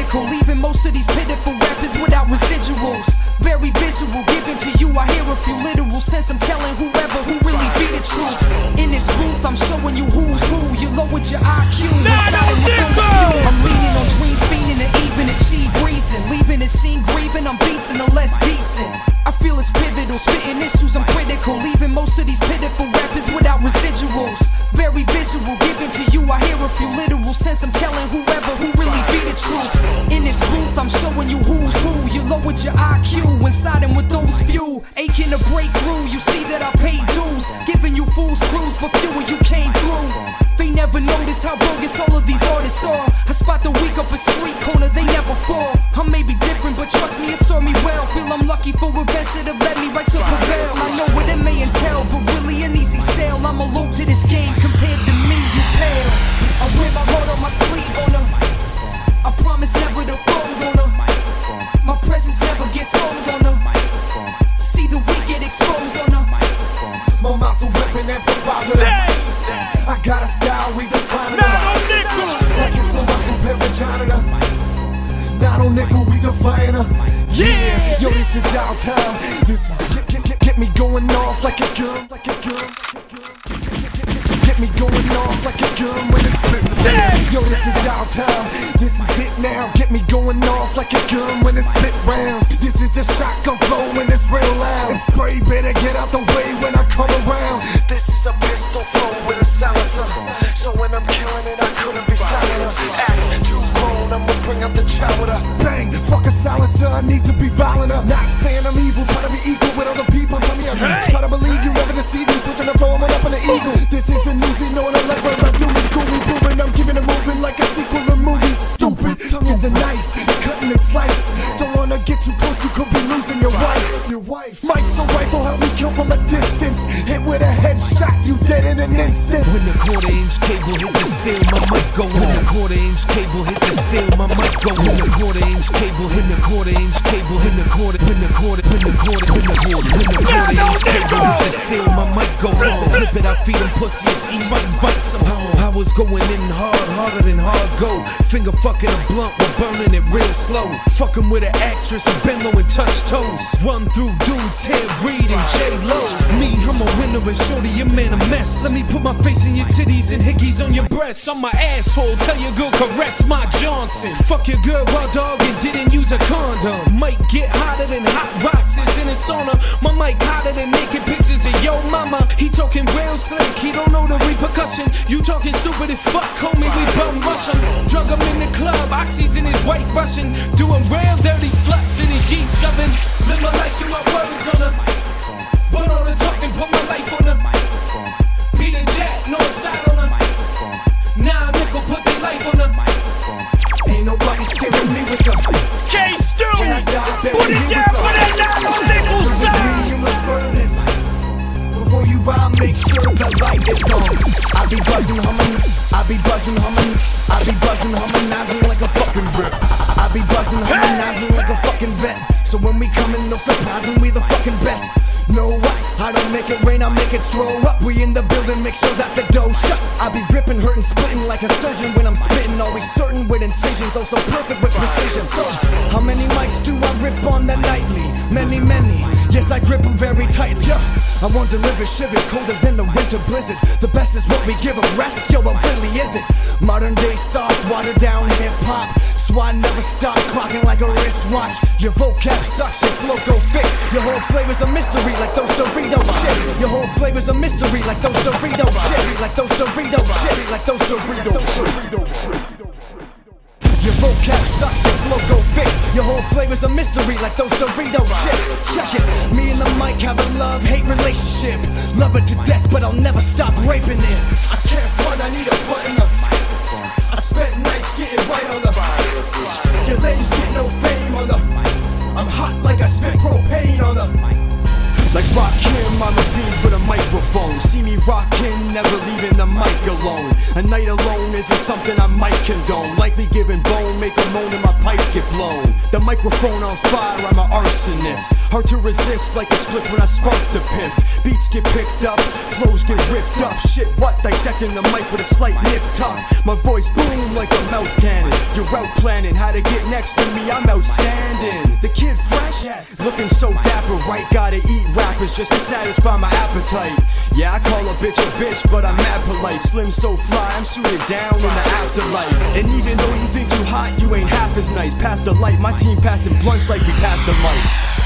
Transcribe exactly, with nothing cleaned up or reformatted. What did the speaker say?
critical, leaving most of these pitiful rappers without residuals. Very visual, given to you, I hear a few literal sense. I'm telling whoever who really be the truth. In this booth, I'm showing you who's who. You lowered your I Q, I'm leaning on dreams, fiending to even achieve reason. Leaving the scene grieving, I'm beasting the less decent. I feel it's pivotal, spitting issues, I'm critical, leaving most of these pitiful rappers without residuals. Very visual, given to you, I hear a few literal sense. I'm telling whoever who really be the truth. In this booth, I'm showing you who's who. You lowered your I Q, inside and with those few aching to break through. You see that I paid dues, giving you fools clues, but fewer you came through. They never notice how bogus all of these artists are. I spot the weak up a street corner, they never fall. I may be different, but trust me, it saw me well. Feel I'm lucky for events that have led me right to prevail. I know what it may entail, but really an easy sale. I'm alone to this game compared to me, you pale. I wear my heart on my sleeve on her. I promise never to fold on her. My presence never gets old on her. See the weak get exposed on her. My mouth's a weapon and provocative. I got a style redefining her. Like it's so much compared to China. Not on nickel, we define her. Yeah, yo, this is our time. This is get, get, get, get me going off like a gun, like a gun. Get me going off like a gun when it's split. Yo, this is our time. This is it now. Get me going off like a gun when it's split rounds. This is a shotgun flow when it's real loud. And spray better get out the way when I come around. This is a pistol flow with a silencer. So when I'm killing it, I couldn't be silent. Act too grown, I'ma bring out the child with a bang. Fuck a silencer, I need to be violent. Not saying I'm evil, trying to be equal with other people. Tell me I'm hey. Try to believe you, never deceive you. Switching the flow, I'm up on the eagle. This isn't easy, knowing I like what I do is Scooby Boobin'. I'm keeping it moving like a sequel of movies. Stupid, tongue is a knife, cutting it slice. Don't wanna get too close, you could be losing your wife. Your wife. Mike's a rifle, help me kill from a distance. Hit with a headshot, you dead in an instant. When the quarter inch cable hit the steel, my mic go. When the quarter inch cable hit the steel, my mic go. When the quarter inch cable hit the quarter inch cable hit the quarter, when the quarter, when the quarter, when the quarter, when the quarter inch cable hit the steel, my mic go. Flip it, I feed them pussy, it's E. Right, right, somehow. I was going in hard, harder than hard go. Finger fucking a blunt, we're burning it real slow. Fucking with an actress who bend low and touch toes. Run through dudes, Ted Reed and J-Lo. Me, I'm a winner and shorty, your man a mess. Let me put my face in your titties and hickeys on your breasts. I'm my asshole, tell your girl caress my Johnson. Fuck your girl raw dog and didn't use a condom. Might get hotter than hot rocks, it's in a sauna. My mic hotter than naked pictures of yo mama. He talking real slick, he don't know the repercussion. You talking stupid as fuck, homie, we bum rush him. Drug him in the club, oxys in his white Russian. Doing real dirty sluts in his yeast oven. Live my life, get my words on her. Put on the talk and put my life on her. Beat a jack, north side on her. Now nickel, put their life on her. Ain't nobody scaring me with her. K-Stu, put it down, put it down on nickel side. Before you rhyme, make sure the light is on. I be buzzing, humming, I be buzzing, humming, I be buzzing, harmonizing like a fucking rip. I be buzzing, harmonizing like a fucking vet. So when we come in, no surprising, we the fucking best. No what? I don't make it rain, I make it throw up. We in the building, make sure that the dough shut. I be ripping, hurting, splitting like a surgeon when I'm spitting. Always certain with incisions, also perfect with precision. So, how many mics do I rip on the nightly? Many, many. Yes, I grip them very tightly. Yeah. I won't deliver shivers colder than the winter blizzard. The best is what we give a rest, yo, what really is it? Modern day soft, watered down hip hop. So I never stop clocking like a wristwatch. Your vocab sucks, your flow go fix. Your whole flavor's a mystery like those Dorito chips. Your whole flavor's a mystery like those Dorito chips. Like those Dorito chips. Like those Dorito chips. Your vocab sucks, your flow go fix. Your whole flavor's a mystery like those Dorito chips. Check it, me and the mic have a love-hate relationship. Love it to death, but I'll never stop raping it. I can't front, I need a button up. I spent nights getting right on the. Your ladies get no fame on the. I'm hot like I spent propane on the. Like Rakim, I'm a fiend for the microphone. See me rockin', never leaving the mic alone. A night alone isn't something I might condone. Likely giving bone, make a moan and my pipe get blown. The microphone on fire, I'm an arsonist. Hard to resist like a split when I spark the piff. Beats get picked up, flows get ripped up. Shit, what? Dissecting the mic with a slight nip tuck. My voice boom like a mouth cannon. You're out planning how to get next to me, I'm outstanding. The kid fresh? Yes. Looking so dapper, right? Gotta eat rappers just to satisfy my appetite. Yeah, I call a bitch a bitch, but I'm mad polite. Slim so fly, I'm suited down in the afterlife. And even though you think you hot, you ain't half as nice. Pass the light, my team passing blunts like we passed the mic.